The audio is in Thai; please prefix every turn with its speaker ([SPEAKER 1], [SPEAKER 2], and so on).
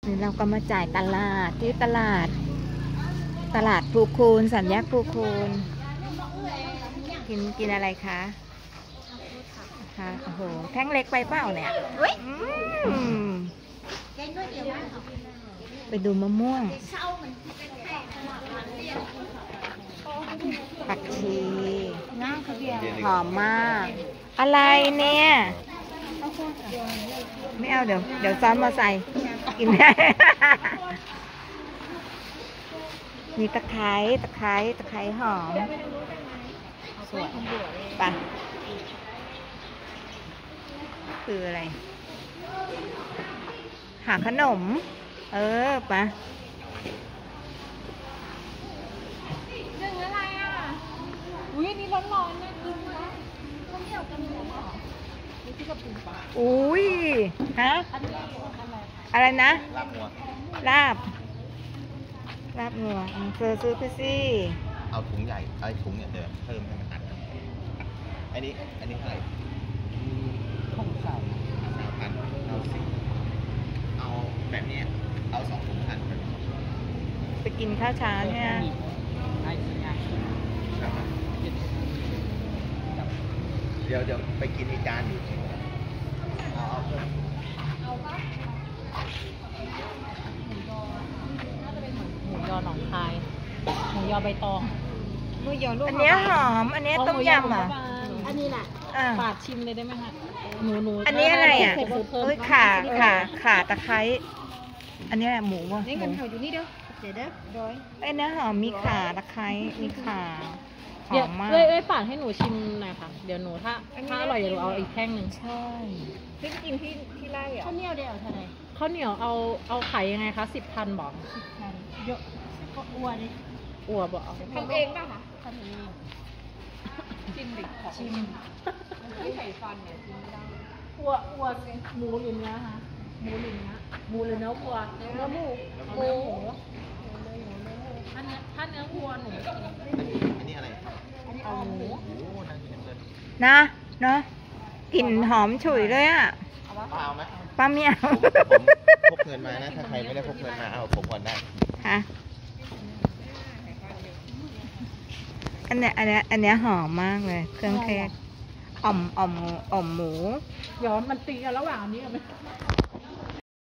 [SPEAKER 1] นี่เราก็มาจ่ายตลาดที่ตลาดภูคูนสัญญาภูคูนกินอะไรคะค่ะโอ้โหแท่งเล็กไปเปล่าเนี่ยไปดูมะม่วงผักชีหอมมากอะไรเนี่ยไม่เอาเดี๋ยวซ้อนมาใส่กินได้มีตะไคร้หอมสวยปะคืออะไรหาขนมปะ
[SPEAKER 2] นึ่งอะไรอ่ะอุ้ยนี่ร้อนๆนะกินนะข้าวเหนียวกับหมูหรอนี่ที่กับปูปลา
[SPEAKER 1] อุ้ยฮะอะไรนะลาบงัวซื้อไปสิ
[SPEAKER 3] เอาถุงใหญ่ถุงเนี่ยเดี๋ยวเพิ่มให้มันตัดอันนี้เท่าไหร่
[SPEAKER 2] ของใส่
[SPEAKER 3] 3,000เอา10เอาแบบนี้เอา2 ถุง1,000
[SPEAKER 1] ไปกินข้าวเช้าเนี่ย
[SPEAKER 3] เดี๋ยวไปกินอีกจานอยู่เอาเพิ่ม
[SPEAKER 2] หมูยอหนองคายหมูยอใบตองหมูยอลูก
[SPEAKER 1] อันนี้หอมอันนี้ต้มยำอ่ะ
[SPEAKER 2] อันนี้แหละปาดชิมเลยได้ไหมคะหนู
[SPEAKER 1] อันนี้อะไรอ่ะข่าตะไคร้อันนี้แหละหมูว่ะ
[SPEAKER 2] นี่เงินเขาอยู่นี่เด้อเดี๋ยวร้อย
[SPEAKER 1] เนื้อหอมมีข่าตะไคร้มีข่าหอมมาก
[SPEAKER 2] ปาดให้หนูชิมหน่อยค่ะเดี๋ยวหนูถ้าอร่อยเดี๋ยวหนูเอาอีกแท่งหนึ่ง
[SPEAKER 1] ใช่
[SPEAKER 2] พี่กินที่ไร่เหรอข้าวเหนียวเดียวเท่าไหร่ข้าวเหนียวเอาไข่ยังไงคะ10,000บอก10,000เยอะก็อ้วนดิอ้วนบอกทำเองป่ะคะทำเองชิมดิชิมไม่ใส่ฟันเนี่ยชิมไม่ได้อ้วนหมูหรือเนื้อคะหมูหรือเนื้อวัวเนื้อหมูถ้าเนื้อวัวหนู
[SPEAKER 3] อันนี้อะไร
[SPEAKER 2] อันนี้หมู
[SPEAKER 1] นะเนาะกลิ่นหอมฉุยเลยอ่ะ
[SPEAKER 3] ป้าเอาไหม
[SPEAKER 1] ป้าไม่เอา
[SPEAKER 3] พกเงินมานะถ้าใครไม่ได้พกเงินมาเอาผมก่อนได้
[SPEAKER 1] ค่ะอันเนี้ยหอมมากเลยเครื่องเทศอ่อมหมู
[SPEAKER 2] ย้อนมันตีกันระหว่างนี้